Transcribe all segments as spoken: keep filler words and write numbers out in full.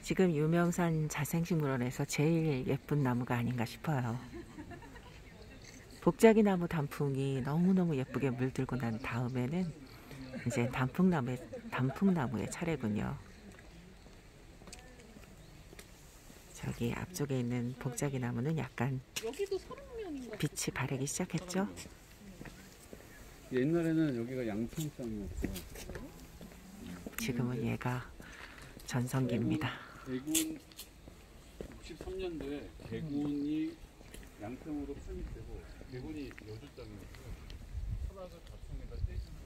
지금 유명산 자생식물원에서 제일 예쁜 나무가 아닌가 싶어요. 복자기 나무 단풍이 너무너무 예쁘게 물들고 난 다음에는 이제 단풍나무의, 단풍나무의 차례군요. 저기 앞쪽에 있는 복자기 나무는 약간 빛이 바래기 시작했죠. 옛날에는 여기가 양평장이었어. 지금은 얘가 전성기입니다. 개군 육십삼 년도에 개군이 양평으로 편입되고 개군이 여주 땅이었어요. 철학을 가평에다 떼주는.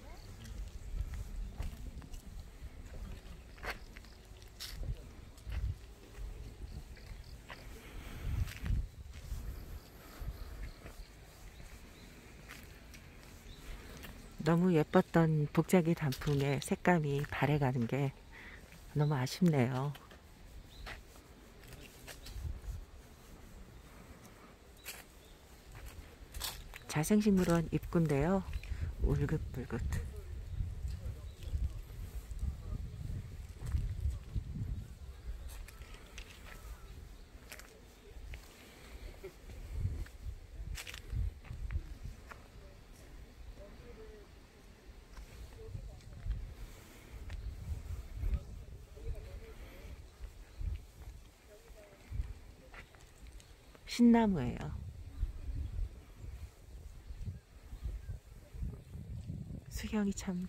너무 예뻤던 복자기 단풍의 색감이 바래가는 게 너무 아쉽네요. 자생식물원 입구인데요. 울긋불긋. 신나무예요. 수경이 참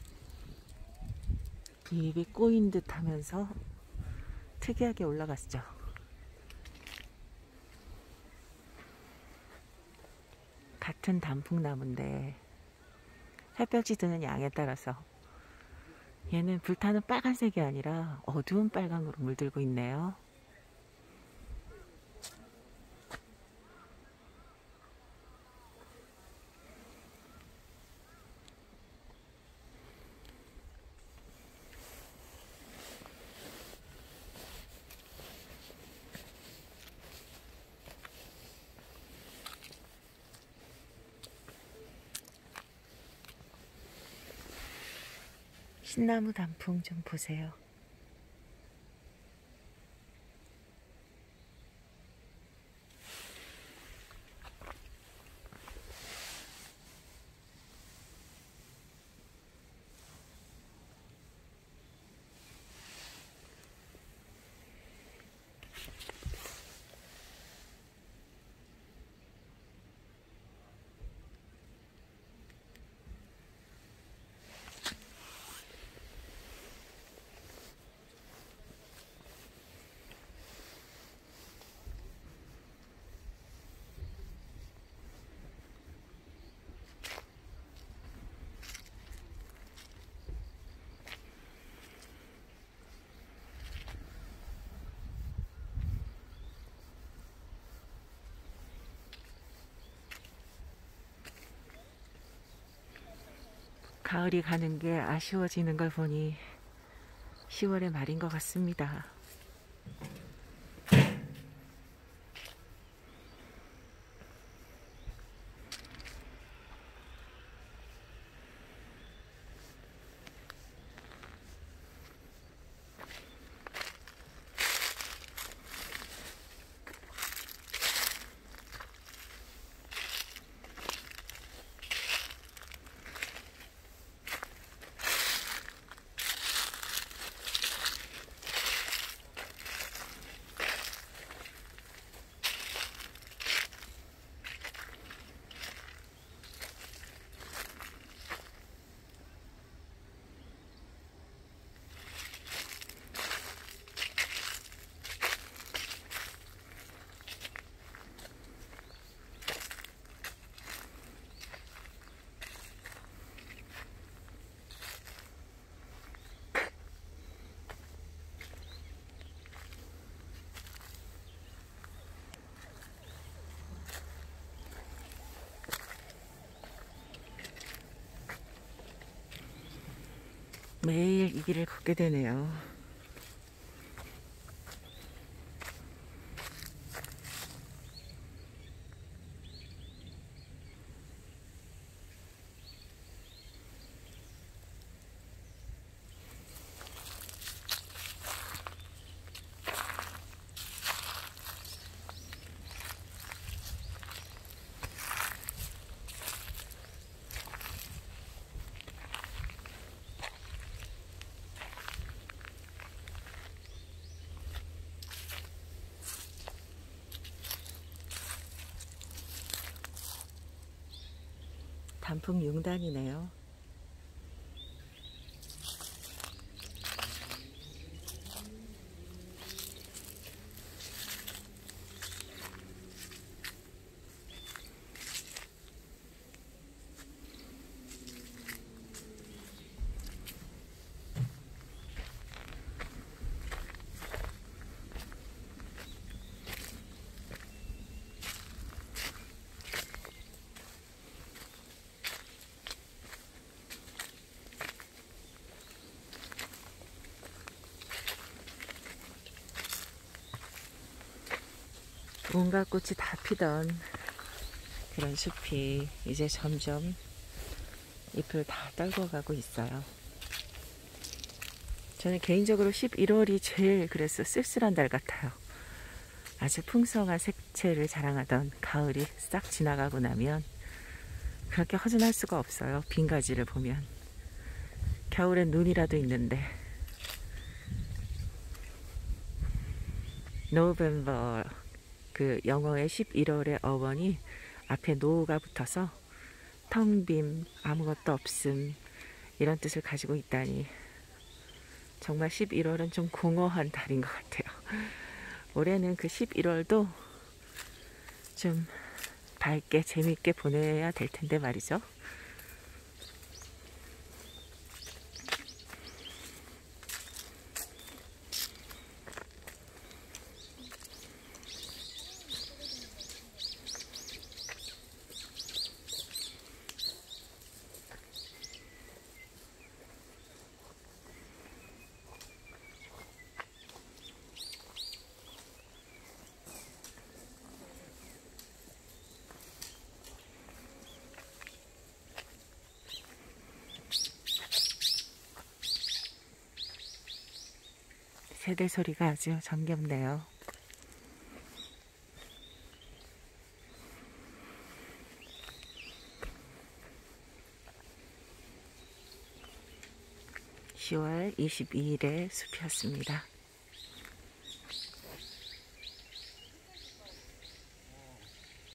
입이 꼬인 듯 하면서 특이하게 올라갔죠. 같은 단풍나무인데 햇볕이 드는 양에 따라서 얘는 불타는 빨간색이 아니라 어두운 빨강으로 물들고 있네요. 신나무 단풍 좀 보세요. 가을이 가는 게 아쉬워지는 걸 보니 시월의 말인 것 같습니다. 매일 이 길을 걷게 되네요. 단풍 융단이네요. 온갖 꽃이 다 피던 그런 숲이 이제 점점 잎을 다 떨궈가고 있어요. 저는 개인적으로 십일월이 제일 그래서 쓸쓸한 달 같아요. 아주 풍성한 색채를 자랑하던 가을이 싹 지나가고 나면 그렇게 허전할 수가 없어요. 빈 가지를 보면. 겨울엔 눈이라도 있는데. 노벤버, 그 영어의 십일월의 어원이 앞에 노가 붙어서 텅 빔, 아무것도 없음, 이런 뜻을 가지고 있다니 정말 십일월은 좀 공허한 달인 것 같아요. 올해는 그 십일월도 좀 밝게 재밌게 보내야 될 텐데 말이죠. 새들 소리가 아주 정겹네요. 시월 이십이일의 숲이었습니다.